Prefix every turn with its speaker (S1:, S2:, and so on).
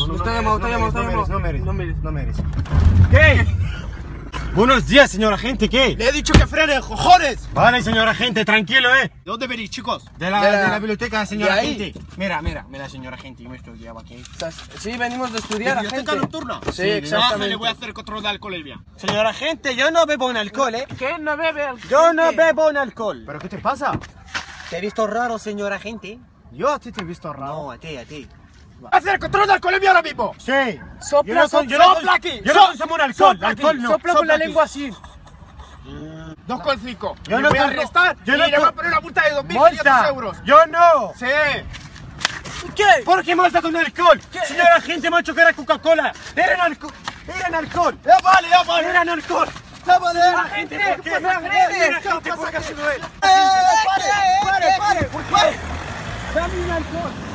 S1: Está llamado.
S2: No mires.
S3: ¿Qué? Buenos días, señor agente, ¿qué?
S2: Le he dicho que frene, cojones.
S3: Vale, señor agente, tranquilo,
S2: ¿De dónde venís, chicos?
S3: De la biblioteca, señor
S1: ¿De ahí?
S3: agente. Mira, señor agente, yo me estudiaba aquí.
S1: Sí, venimos de estudiar,
S2: ¿Biblioteca
S1: agente.
S2: nocturna?
S1: Sí, exactamente.
S2: Le voy a hacer control de alcoholemia.
S3: Señor agente, yo no bebo en alcohol, ¿eh?
S1: ¿Qué? ¿No bebe alcohol?
S3: Yo no bebo en alcohol.
S2: ¿Pero qué te pasa?
S3: ¿Te he visto raro, señor agente?
S2: Yo a ti te he visto raro.
S3: No, a ti.
S2: ¡Hacer control de alcoholemia ahora mismo!
S3: Sí.
S1: Sopla,
S2: sopla aquí.
S3: Yo no consumo alcohol. Alcohol no.
S1: Sopla con la
S2: aquí.
S1: lengua así.
S2: 2,5.
S3: Yo
S2: Le
S3: no
S2: voy a
S3: tomo-
S2: arrestar
S3: yo
S2: y
S3: no
S2: le voy a
S3: tomo-
S2: poner una multa de 2.500
S3: ¡Multa!
S2: euros.
S3: ¡Yo no!
S2: Sí.
S1: ¿Qué?
S3: ¿Por qué multa con alcohol? Señor agente, me ha dicho que era Coca-Cola. Eran alcohol.
S2: Ya vale.
S3: Eran alcohol.
S2: Ya vale.
S3: Agente, ¿por qué? Señor agente, ¿por qué ha sido él?
S2: ¡Pare!
S3: Dame un alcohol.